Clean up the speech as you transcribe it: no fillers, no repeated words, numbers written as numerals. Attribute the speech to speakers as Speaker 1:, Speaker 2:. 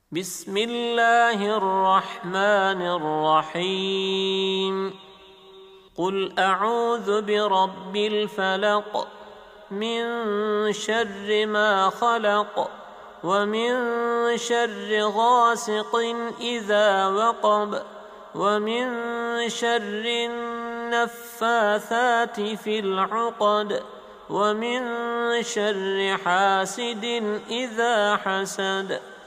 Speaker 1: بسم الله الرحمن الرحيم قل أعوذ برب الفلق من شر ما خلق ومن شر غاسق إذا وقب ومن شر النفاثات في العقد ومن شر حاسد إذا حسد